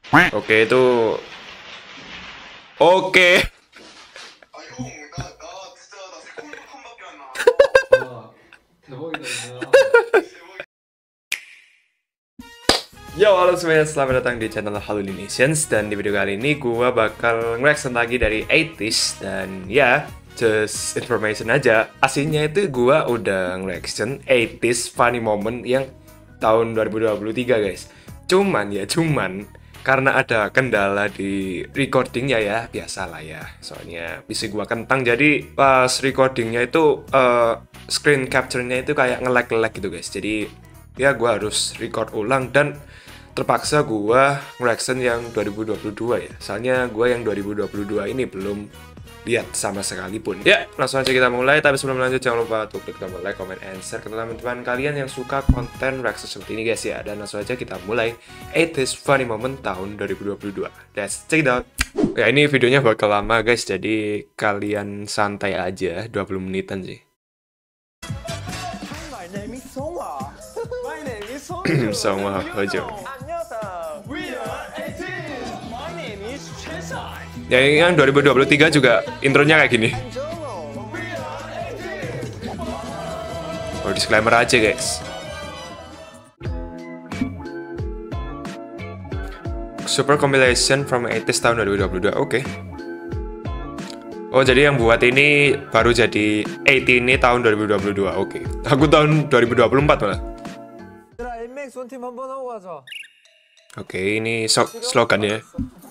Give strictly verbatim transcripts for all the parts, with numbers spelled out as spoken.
오케이 또 오케이. 아 형, 나, 나 진짜 나 새콤달콤밖에 안 나. 아, 대박이다 진짜. Yo, halo semuanya, selamat datang di channel Halulinations. Dan di video kali ini gue bakal nge-reaction lagi dari eighties. Dan ya, just information aja, aslinya itu gue udah nge-reaction eighties funny moment yang tahun dua ribu dua puluh tiga guys. Cuman ya, cuman karena ada kendala di recordingnya ya, biasalah ya. Soalnya P C gua kentang, jadi pas recordingnya itu uh, screen capture-nya itu kayak nge-lag-lag gitu guys. Jadi ya gua harus record ulang dan terpaksa gua nge-reaction yang dua ribu dua puluh dua ya. Soalnya gua yang dua ribu dua puluh dua ini belum lihat sama sekalipun. Ya, langsung aja kita mulai. Tapi sebelum lanjut jangan lupa untuk klik tombol like, comment, and share ke teman-teman kalian yang suka konten reaction seperti ini guys ya. Dan langsung aja kita mulai eighties funny moment tahun dua ribu dua puluh dua. Let's check it out. Ya, ini videonya bakal lama guys, jadi kalian santai aja, dua puluh menitan sih. My name is Songwa. My name is Songwa Hojo. 안녕하세요. We are eighteen. My name is Chen Shai. Ya, yang dua ribu dua puluh tiga juga intronya kayak gini. Oh, disclaimer aja guys. Super compilation from eighties tahun dua ribu dua puluh dua. Oke. Okay. Oh, jadi yang buat ini baru jadi eighty ini tahun dua ribu dua puluh dua. Oke. Okay. Aku tahun dua ribu dua puluh empat malah. Oke, okay, ini so slogannya.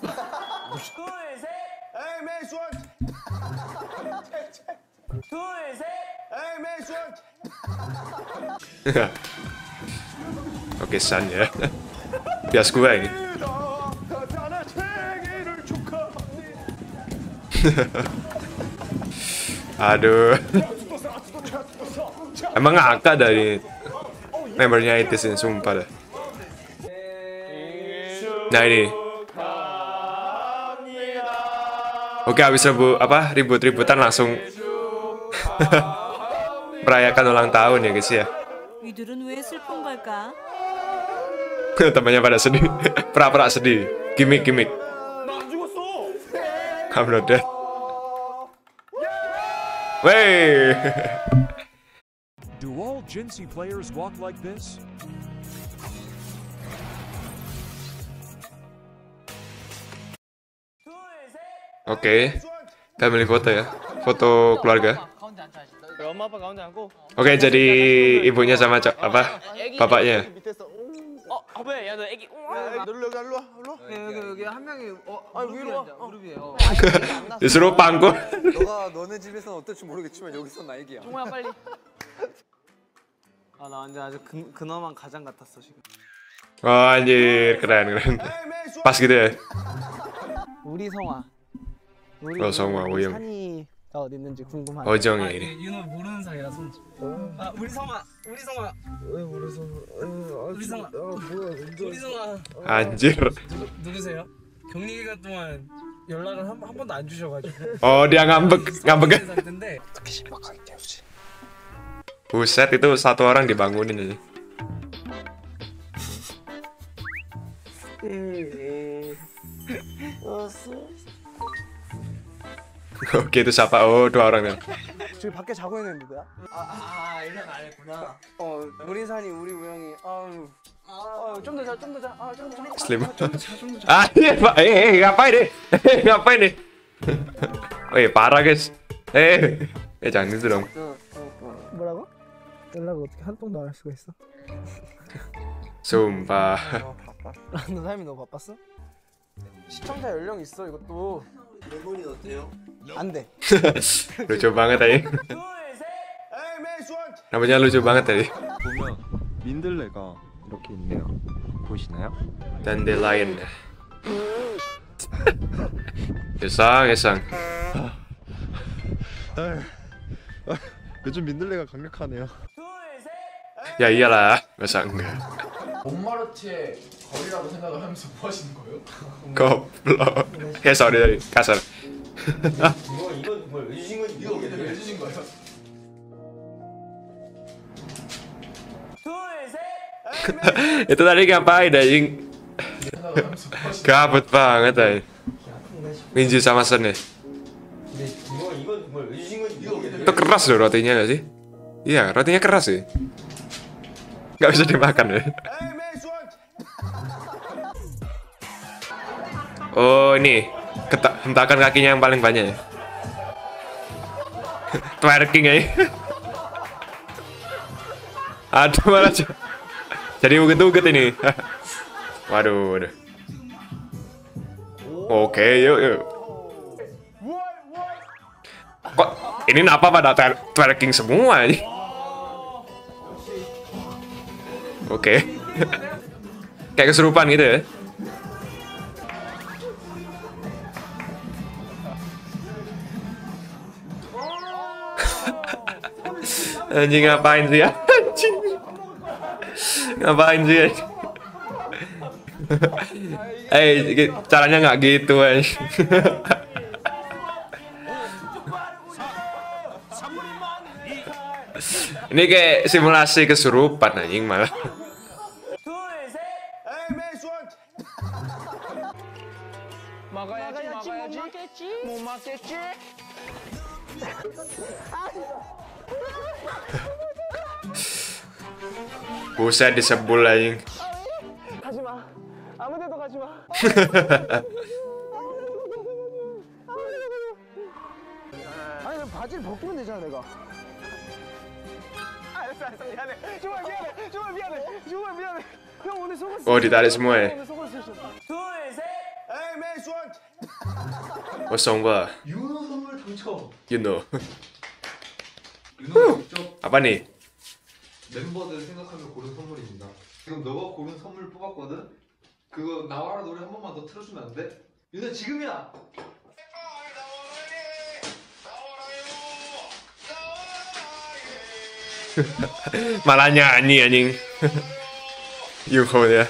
Oke, San ya. Bias gue ini. Aduh. Emang ngakak dari membernya eighties ini, sumpah dah. Nah ini. Oke, habis ribut apa ribut-ributan langsung merayakan ulang tahun ya guys ya. Temannya pada sedih, pura-pura sedih, gimmick-gimmick. I'm not dead. Wey. Do all Jinsei players walk like this? Oke, family foto ya, foto keluarga. Oke, jadi ibunya sama cok apa bapaknya. Disuruh pangku. 너가 너네 집에서는 어떨지 모르겠지만 여기서 나 얘기야. 종호야 빨리. 아, 나 완전 아주 근, 근엄한 가장 같았어 지금. Oh anjir, keren keren. Pas gitu ya. 우리 성화. 우리 어, 성화 오영. 산이가 어디 있는지 궁금하네. 어정이 이래. 윤호 모르는 사이라서. 아, 우리 성아, 우리 성아. 왜 모르서? 우리 성아. 우리 성아. Anjir. 누구, 누구세요? 격리 기간 동안 연락을 한, 한 번도 안 주셔가지고. Oh, dia ngambek, ngambek. 상태인데. 어떻게 신박하게 깨우지? Buset, itu satu orang dibangunin aja. Oke, itu siapa? Oh, dua orang nih. 저기 밖에 자고 있는 누구야? 아, 아, 연락 안 했구나. 어, 우리 산이 우리 우영이. 아유. 아, 좀 더 자, 좀 더 자. 아, 좀 더 자. Slim. Ah, iya, Pak. Eh, eh, ngapain nih? Eh, ngapain nih? Wih, parah, guys. Eh, eh jangan gitu dong. 뭐라고? 연락을 어떻게 한 통도 안 할 수가 있어? Sumpah. 너 삶이 너무 바빴어? 시청자 연령 있어 이것도. 레몬이 어때요? 안 돼. Lucu banget tadi. Namanya lucu banget tadi. 보면 민들레가 이렇게 있네요. 보이시나요? Dandelion. 예상, 예상. 요즘 민들레가 강력하네요. Ya iyalah, masa enggak? 몬마르트의 거리라고 생각을 하면서 뭐 하시는 거예요? Goblok. Ya sorry sorry, kasar. 이거 이거 정말 왜 주신 건지 이거 근데 왜 주신 거예요? Itu tadi ngapain anjing? 생각을 Gabut banget ay. Minji sama Sen ya. Itu keras loh rotinya gak sih? Iya, rotinya keras sih. Gak bisa dimakan ya. Oh ini Ketak, hentakan kakinya yang paling banyak ya. Twerking ya. Aduh malah jadi uget-uget ini. Waduh, waduh. Oke, yuk, yuk. Kok ini kenapa pada twerking semua ini? Oke. Kayak kesurupan gitu ya. Anjing ngapain sih ya? Anjing. Ngapain sih ya? Eh, caranya nggak gitu anjing. Ini kayak simulasi kesurupan anjing malah. 막아야지 막아야지 못 막겠지 Buset disebul anjing. 가지마 아무데도 가지마 아니 그럼 바지를 벗기면 되잖아 내가 알았어 알았어 미안해 정말 미안해 정말 미안해 정말 미안해 형 오늘 속았어 Oh ditarik semua ya. 둘셋 에이 매수원 Oh Songba. 윤호 선물 당첨. You know. 윤호 직접 Apa nih? 멤버들 생각하며 고른 선물입니다. 지금 너가 고른 선물 뽑았거든? 그거 나와라 노래 한 번만 더 틀어주면 안 돼? 윤호 지금이야! Malah nyanyi anjing. Yuho ya.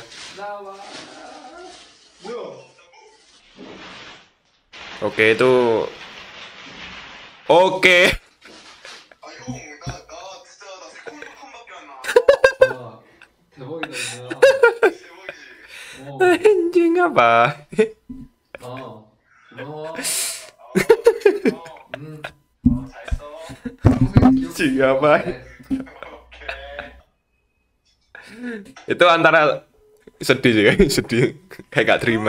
Oke itu. Oke. 아, 형, 나, 나 진짜 나 새콤함밖에 안 나. 아, 대박이다 윤호야. 대박이지. 어, Anjing apa? 아, 고마워. 음, 어, 잘했어. 평생 기억. Anjing apa? 오케이. Itu antara sedih sih kan? Sedih kayak gak terima.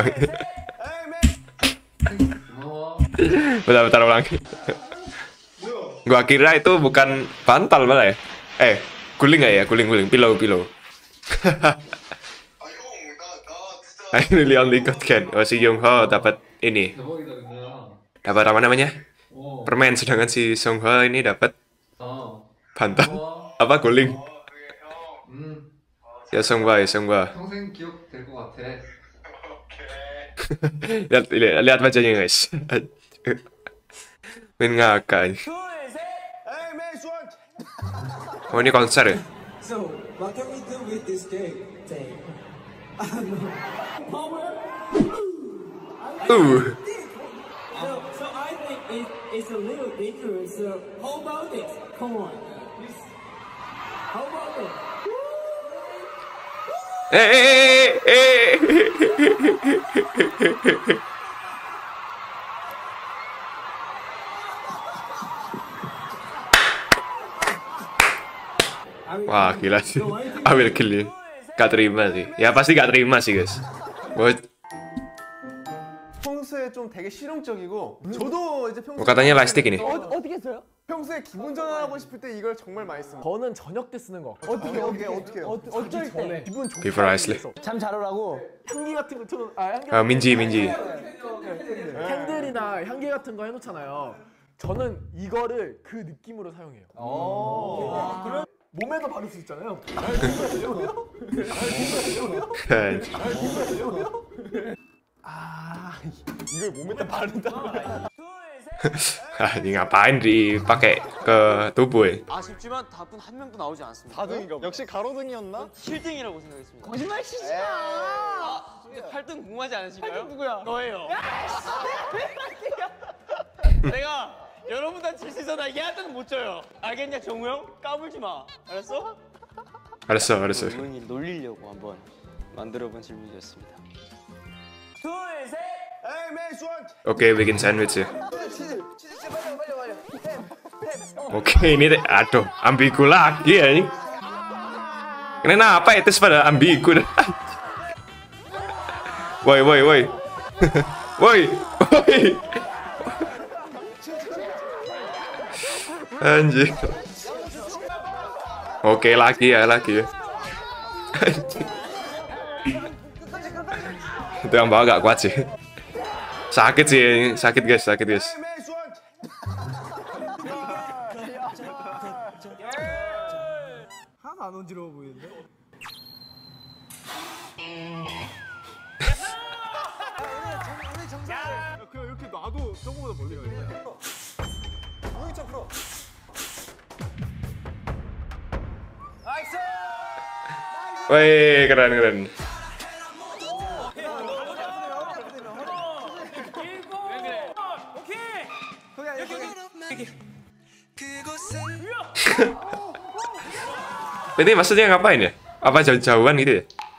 고마워. Bentar-bentar ulang. Gua kira itu bukan bantal malah ya. Eh, guling gak ya? Guling-guling, pillow-pillow. 아, 형, 나, 나 진짜. I really only got can. Oh si Youngho dapat ini. 대박이다 윤호야. Dapat apa namanya? 어, Permen, sedangkan si Songho ini dapat 아, bantal. 고마워. Apa guling? 어, 그래, 형. 음, Ya Songba, ya Songba. 평생 기억 될 것 같아. 오케이. Lihat, lihat, lihat wajahnya guys. Main ngakak. 둘셋 에이 매수원 Oh ini konser ya? So, what can we do with this game? Say, power. Uh. So, so I think it, it's a little dangerous. So, how about it? Come on. How about it? Eh, eh, eh, eh. Wah gila sih. I will kill you. Gak terima sih. Ya pasti gak terima sih guys. Buat 평소에 좀 되게 실용적이고 저도 이제 평소에 oh, katanya lightstick ini. 어떻게 써요? 평소에 기분 전환하고 싶을 때 이걸 정말 많이 씁니다. 저는 저녁 때 쓰는 거. 어떻게 어떻게 어떻게 어쩔 때 기분 좋게 Before I sleep. 잠 잘 오라고 향기 같은 거 틀어 아 향기 Ah, Minji, Minji. 캔들이나 향기 같은 거 해놓잖아요. 저는 이거를 그 느낌으로 사용해요. 그럼 몸에도 바를 수 있잖아요. 아 이걸 몸에다 바른다. Ah, ini ngapain dipakai ke tubuh ya? 아쉽지만 답은 한 명도 나오지 않습니다. 사등인가 역시 가로등이었나? 칠 등이라고 생각했습니다. 거짓말 치지 마. 아, 팔 등 궁금하지 않으신가요? 팔 등 누구야? 너예요. 내가 여러분한테 질 수 있어. 나 얘한테는 못 져요. 알겠냐, 정우 형? 까불지 마. 알았어? 알았어, 알았어. 의원이 놀리려고 한번 만들어본 질문이었습니다. Oke, bikin sandwich ya. Oke, ini deh. Aduh, ambigu lagi ya ini. Kenapa itu pada ambigu? Woi, woi, woi. Woi, woi. Anjir. Oke, lagi ya, lagi ya. Itu yang bawa gak kuat sih. Sakit sih, sakit guys, sakit guys. 하나도 안 어지러워 보이는데? 야, 그냥 이렇게 놔도 저거보다 멀리 가겠네. 우영이 좀 풀어. 나이스! Woi, keren keren. Ini maksudnya ngapain ya? Apa jauh-jauhan gitu ya?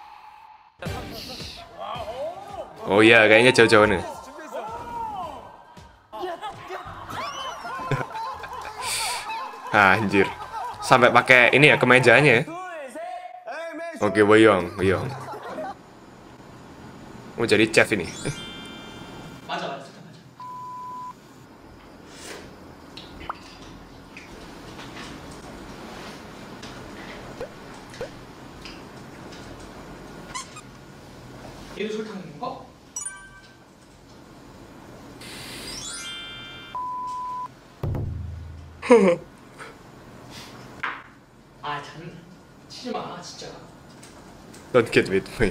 Oh iya, kayaknya jauh-jauhan ya. Anjir. Sampai pakai ini ya kemejanya ya. Oke, boyong, boyong. Mau jadi chef ini. 맞아 맞아. 얘도 설탕인가? 아 장난치지 마 진짜. Don't get with me.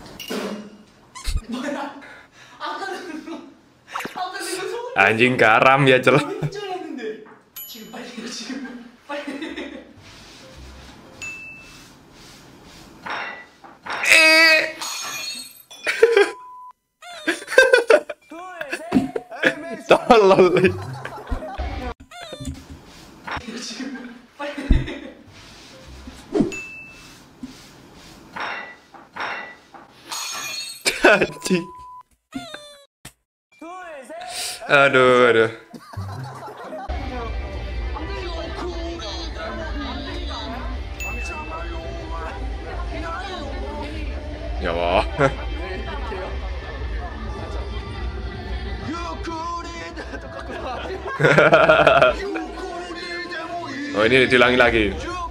뭐야? 아까는 아까는 손 Anjing garam ya celah. 했는데 지금 빨리 해, 지금 빨리. Eh. Tolol. 지금 빨리. Anjing. Aduh, aduh. Ya Allah. Oh, ini diulangi lagi.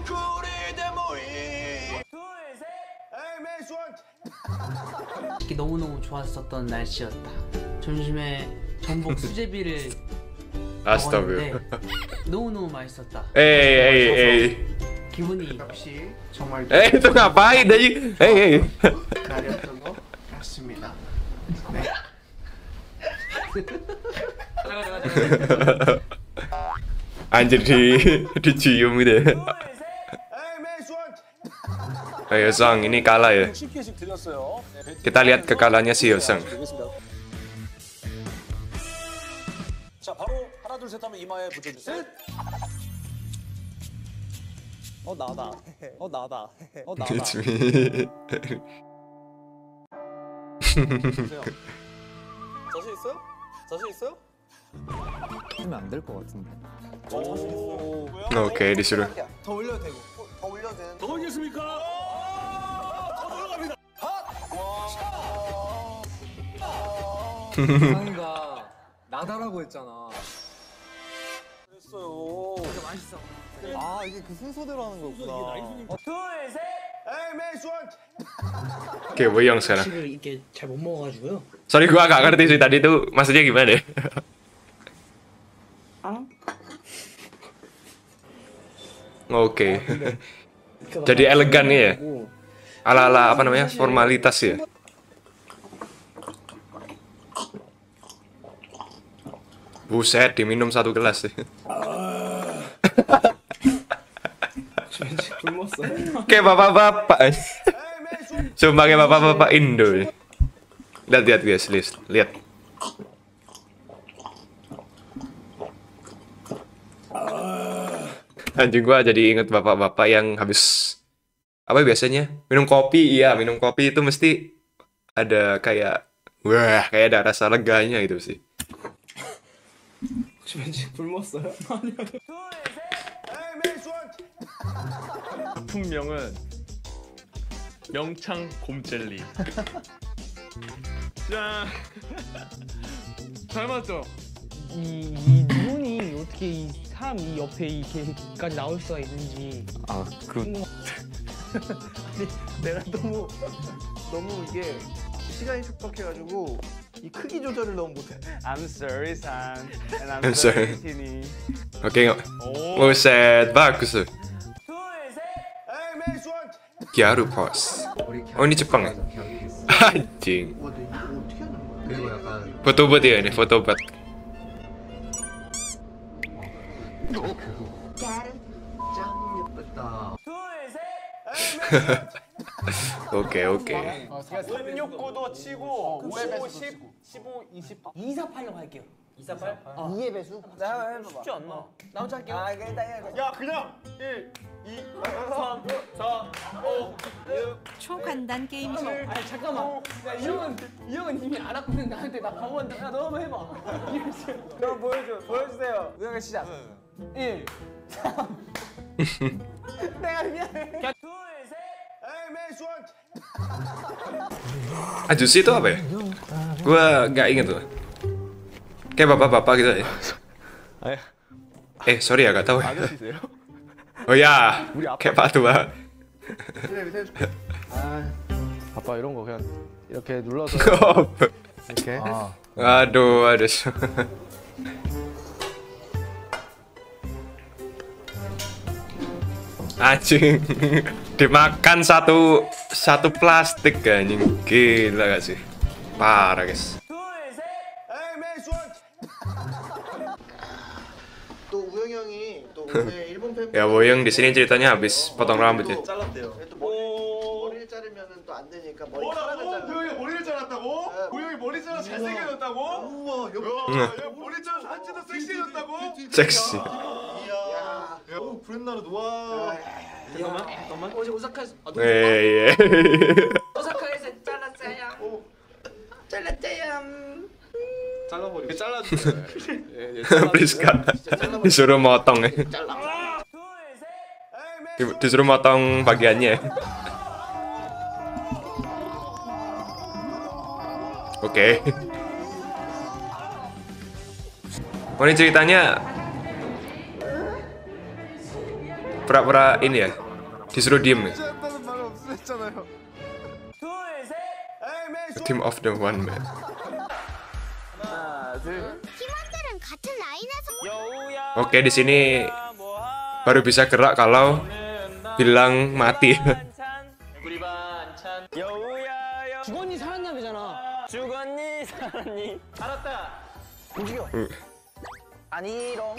너무너무 좋았었던 날씨였다. 점심에 전복 수제비를 Astaga. 먹었는데 너무너무 맛있었다. Eh, eh, eh. 기분이 역시 정말 Eh, itu ngapain tadi? Eh, eh. 날이었던 것 같습니다. 네. Anjir di dicium gitu ya. Ayo Sang, ini kalah ya. Kita lihat kekalahannya si Yosang. 자, 바로 하나 둘 셋 하면 이마에 붙여주세요. 어 나다. 어 나다. 어 나다. It's me. 자신 있어요? 자신 있어요? 하면 안 될 것 같은데. 오. Oke, disuruh. 더 올려도 되고. 더 올려도 되는. 더 올리겠습니까? 더 올라갑니다. 상이가 나다라고 했잖아. 그랬어요. 이게 맛있어. 아 이게 그 순서대로 하는 거구나. 어, Oke, Boyong sekarang. 음식을 이렇게 잘 못 먹어가지고요. Sorry, gua agak ngerti sih tadi tuh maksudnya gimana ya. Oke. Jadi elegan nih ya. Ala-ala apa namanya? Formalitas ya. Buset, diminum satu gelas sih. Kayak bapak-bapak. Sumpah kayak bapak-bapak Indo. Lihat, lihat guys, lihat. Lihat. Anjing gua jadi inget bapak-bapak yang habis apa biasanya minum kopi. Iya, minum kopi itu mesti ada kayak Wah, kayak ada rasa leganya gitu sih. 왠지 굶었어요? 아니요. 품명은 명창 곰젤리. 짠. 잘 맞죠? 이, 이 눈이 어떻게 이 사람 이 옆에 이렇게까지 나올 수가 있는지. 아, 그. 아니, 내가 너무 너무 이게 시간이 촉박해가지고 이 크기 조절을 너무 못해. I'm sorry, San. And I'm, I'm sorry. sorry, Tini. Oke, nggak. Buset, bagus tuh. Gyaru pos. Oh, ini Jepang ya? Anjing. Foto buat ya ini, foto buat. 오케이 오케이. 삼육구도 치고 오의 배수 십, 십오, 이십. 이사팔로 할게요. 이사팔? 이의 배수? 나 한번 해봐봐. 쉽지 않나? 나 혼자 할게요. 아, 일단 해. 야, 그냥 일, 이, 삼, 사, 오, 육. 초간단 게임쇼. 아니 잠깐만. 야, 이 형은 이 형은 이미 알았거든. 나한테 나 바보 한다. 야, 너 한번 해봐. 그럼 보여줘, 보여주세요. 우영아 시작. 일, 삼. 내가 미안해. Ah, Juicy itu apa ya? Gua nggak inget tuh. Kayak bapak-bapak gitu ya. Eh, sorry ya, gak tahu ya. Oh ya, kayak Pak Tua. 아빠 이런 거 그냥 이렇게 눌러서 이렇게. Aduh, aduh. Anjing. Dimakan satu satu plastik anjing. Gila gak sih? Parah, guys. 또 우영이 형이 또 오늘 일본 팬. Ya, Woyong di sini ceritanya habis potong rambut ya. 잘랐대요. 또 머리, 머리를 자르면은 또 안 되니까 머리카락을 잘라. 우영이 머리를 잘랐다고? 우영이 머리 잘라 잘생겨졌다고? 우와, 야, 머리 잘라 사진도 섹시해졌다고? 섹시. 이야, 야, 오, 브랜나르 와. 잠깐만. 잠깐만. 어제 오사카에서 아, Eh, iya. 오사카에서 잘랐어요. 잘랐대요. 잘라버리고 잘라주세요. Priska disuruh motong ya. Di- Disuruh motong bagiannya. Oke. Oh, ini ceritanya pura-pura ini ya. Disuruh diem ya. Team of the one man. 팀원들은 같은 라인에서. Oke, di sini baru bisa gerak kalau bilang mati. 주건이 살았나보잖아. 죽었니? 살았니? 알았다. 움직여. 응. 아니롱.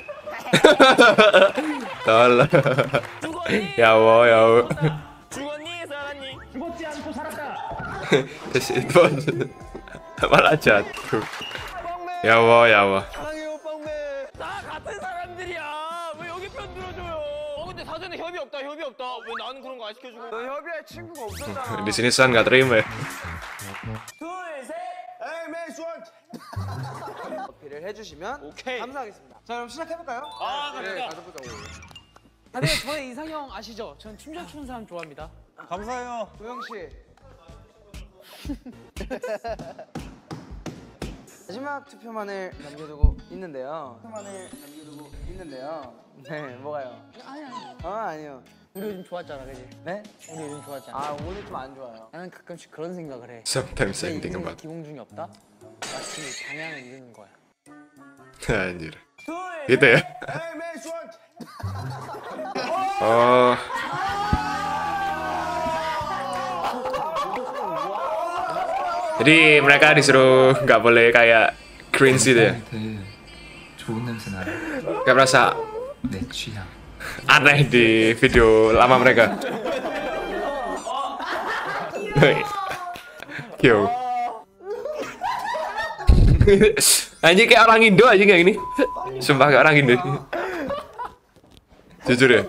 Tolong. Ya Allah, ya Allah. 죽었니? 살았니? 죽었지 않고 살았다. Ke situ malah jatuh. Ya Allah, ya Allah. 사랑해요, 빵맨. 다 같은 사람들이야. 왜 여기 편 들어줘요? 어, 근데 사전에 협의 없다, 협의 없다. 왜 나는 그런 거 안 시켜주고? 너 협의할 친구가 없었잖아. Di sini San nggak terima ya. 어필을 해주시면 오케이. 감사하겠습니다. 자, 그럼 시작해볼까요? 아, 그래. 가져보자고. 다들 저의 이상형 아시죠? 전 춤잘 추는 사람 좋아합니다. 감사해요. 도영 씨. 마지막 투표만을 남겨두고 있는데요. 투표만을 남겨두고 있는데요. 네, 뭐가요? 아니 아니. 어, 아니요. 우리 요즘 좋았잖아, 그지? 네? 우리 요즘 좋았잖아. 아, 오늘 좀 안 좋아요. 나는 가끔씩 그런 생각을 해. Sometimes 내 I think 인생에 about. 기공중이 없다? 마치 방향을 잃는 거야. Anjir. Gitu ya. Oh. Jadi mereka disuruh nggak boleh kayak cringe gitu ya. 좋은 냄새 나요. Gak merasa 내 취향. aneh di video lama mereka. Yo. Anjing kayak orang Indo aja kayak gini. Sumpah kayak orang Indo. Jujur ya.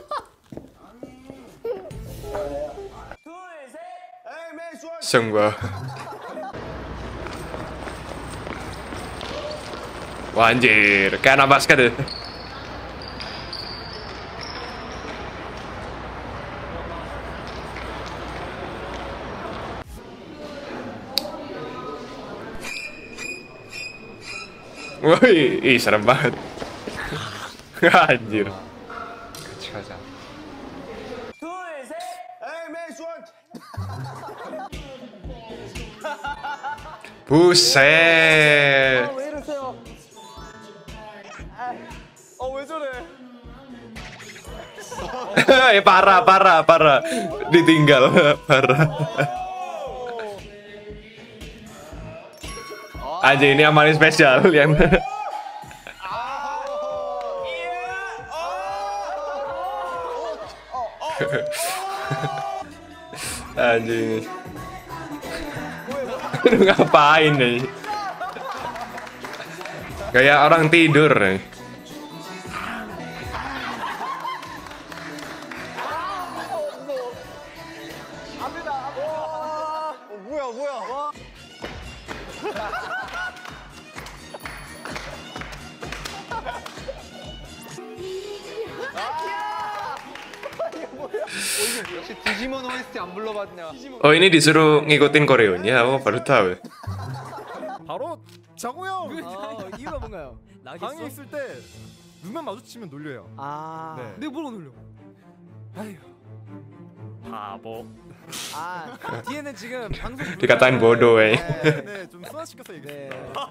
Sumpah. Wah anjir, kayak anak basket deh. Woi, ih serem banget. Anjir. 같이 가자. Buset. 왜 이러세요? 어, 왜 저래? Eh parah, parah, parah. Ditinggal, parah. Aja ini yang paling spesial yang anjing. Lu ngapain nih? Kayak orang tidur nih. 뭐야 뭐야? 역시 디지몬 오에스티 안 불러봤냐? Oh ini disuruh ngikutin koreonya, oh baru tahu. 바로 장우 형. 아, 이유가 뭔가요? 방에 있을 때 눈만 마주치면 놀려요. 아, 네. 내가 뭐라고 놀려? 아휴. 바보. 아, 뒤에는 지금 방송 Dikatain bodoh, eh. 네, 네, 좀 순화시켜서 얘기해.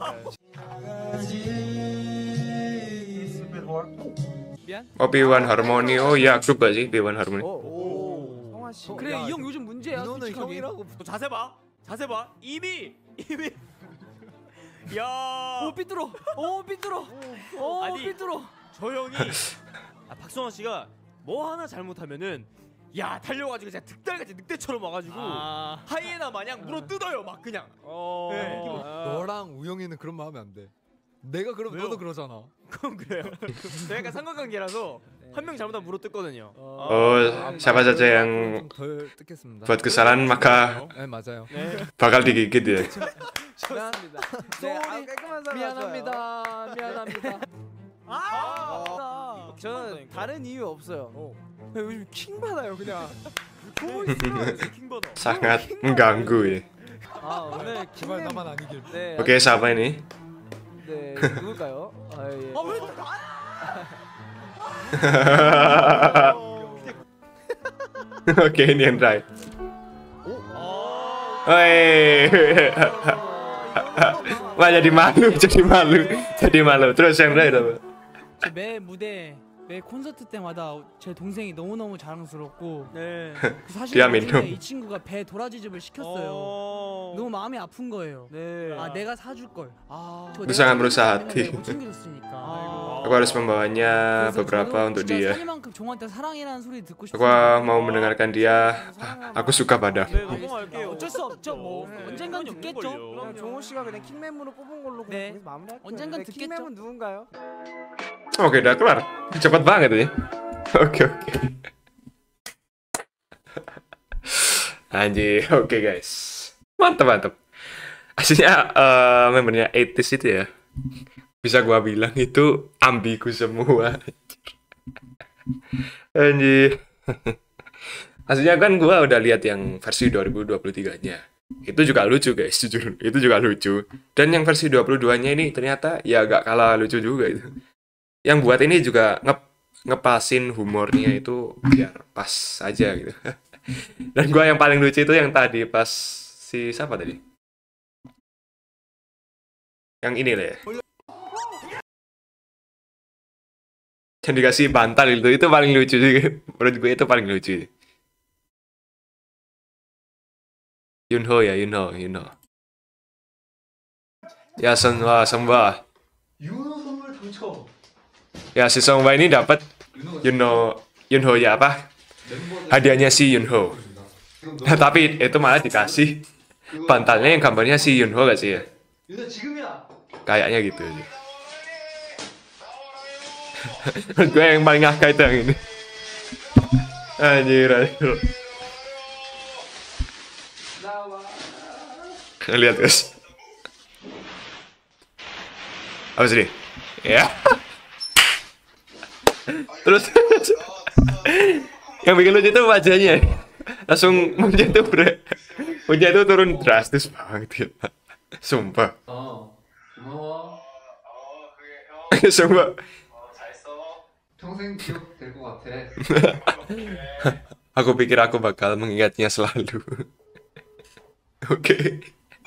Oh B one Harmony, oh ya grup gak sih B one Harmony? 성화 씨. 그래, 이 형 요즘 문제야. 너는 솔직하게. 형이라고. 자세 봐. 자세 봐. 입이 입이. 야. 오 삐뚤어. 오 삐뚤어. 오 아니, 삐뚤어. 저 형이 아, 박성환 씨가 뭐 하나 잘못하면은 야 달려가지고 진짜 득달같이 늑대처럼 와가지고 아. 하이에나 마냥 물어 뜯어요 막 그냥. 어. 네. 너랑 우영이는 그런 마음이 안 돼. 내가 그러면 왜요? 너도 그러잖아. 그건 그래요. 저희가 약간 삼각관계라서 한 명 잘못하면 물어 뜯거든요. Oh, siapa saja yang 덜 뜯겠습니다. buat kesalahan maka 네 맞아요. bakal digigit ya. 좋습니다. 네, 아, 깔끔한 사람 미안합니다. 미안합니다. 아, 저는 다른 이유 없어요. 요즘 킹 받아요 그냥. 킹 받아. Sangat mengganggu ya. 아 오늘 제발 나만 아니길. 네. Oke, siapa ini? 네 누굴까요? 아 예. Oke, ini yang terakhir. Hei. Wah, jadi malu, jadi malu, jadi malu. Terus yang terakhir apa? 매 무대 매 콘서트 때마다 제 동생이 너무너무 자랑스럽고 네. 사실 Dia 나중에 minum. 이 친구가 배 도라지집을 시켰어요. 너무 마음이 아픈 거예요. 네. 아 내가 사줄 걸. 아, Itu sangat merusak hati. 못 챙겨줬으니까. Aku harus membawanya 그래서 beberapa 저는 untuk 진짜 dia. 산이만큼 종한테 사랑이라는 소리 듣고 Aku 싶어요. mau mendengarkan dia. Aku suka pada. 네 넘어갈게요. 어쩔 수 없죠. 뭐 네. 언젠간 죽겠죠. 그럼 종호 씨가 그냥 킹맨으로 뽑은 걸로 네. 그냥 마무리할게요. 언젠간 네, 듣겠죠. 킹맨은 누군가요? Oke, udah kelar. Cepat banget ya. Oke, oke. Anjir, oke guys. Mantap, mantap. Aslinya eh, membernya eighties itu ya. Bisa gua bilang itu ambigu semua. Anjir. Aslinya kan gua udah lihat yang versi dua ribu dua puluh tiga-nya. Itu juga lucu guys, jujur. Itu juga lucu. Dan yang versi dua puluh dua-nya ini ternyata ya gak kalah lucu juga itu. Yang buat ini juga nge ngepasin humornya itu biar pas aja gitu. Dan gua yang paling lucu itu yang tadi pas si siapa tadi? Yang ini lah ya. Yang dikasih bantal itu itu paling lucu juga. Menurut gue itu paling lucu. Yunho ya, Yunho, Yunho. Ya semua semua. 윤호 선물 당첨. Ya si Songwa ini dapat Yunho Yunho ya apa? Hadiahnya si Yunho. Nah, tapi itu malah dikasih bantalnya yang gambarnya si Yunho gak sih ya? 윤호 지금이야. Kayaknya gitu aja. Gue yang paling ngakak itu yang ini. Anjir, anjir. Lihat guys. Apa sih? Ya. Terus yang bikin lucu itu wajahnya langsung menjatuh bre, menjatuh turun drastis banget ya. Sumpah. 어 고마워. Sumpah. 평생 기억될 것 같아. Aku pikir aku bakal mengingatnya selalu. Oke.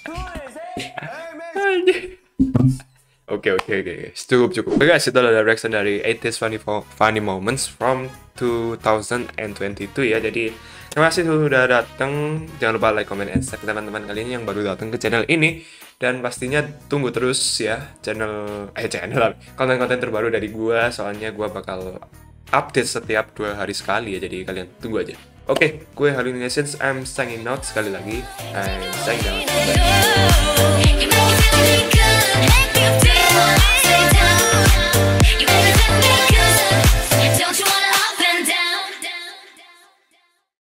Oke oke oke cukup cukup. Oke guys, itu adalah reaction dari eighties funny funny moments from two thousand twenty-two ya. Jadi terima kasih sudah datang. Jangan lupa like, comment, and subscribe teman-teman kalian yang baru datang ke channel ini. Dan pastinya tunggu terus ya channel eh channel konten-konten terbaru dari gua. Soalnya gua bakal update setiap dua hari sekali ya. Jadi kalian tunggu aja. Oke, gue Haluni Nations. I'm signing out sekali lagi. I'm signing out. Bye.